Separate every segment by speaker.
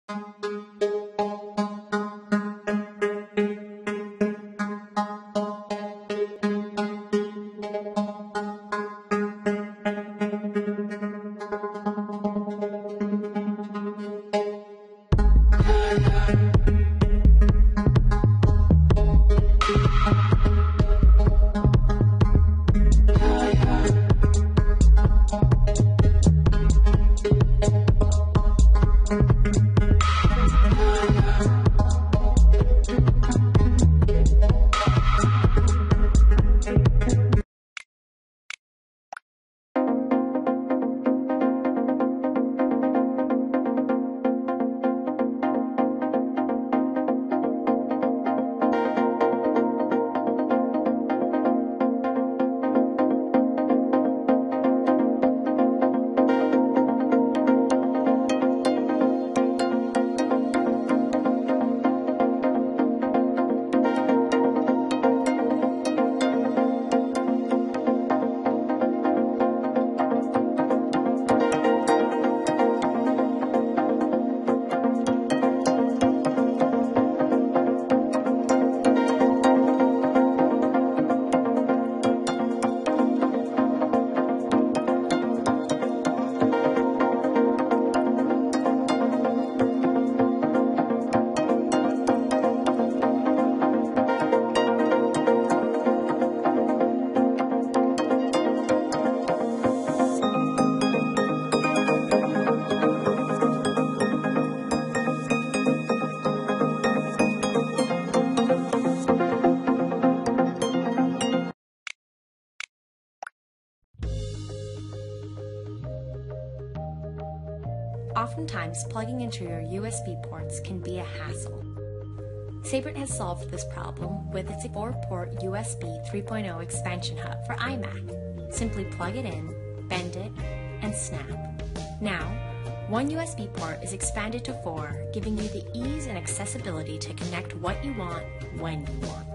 Speaker 1: Oftentimes, plugging into your USB ports can be a hassle. Sabrent has solved this problem with its 4-port USB 3.0 expansion hub for iMac. Simply plug it in, bend it, and snap. Now, one USB port is expanded to 4, giving you the ease and accessibility to connect what you want when you want.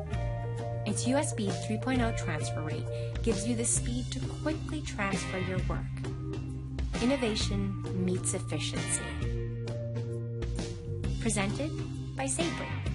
Speaker 1: Its USB 3.0 transfer rate gives you the speed to quickly transfer your work. Innovation meets efficiency. Presented by Sabrent.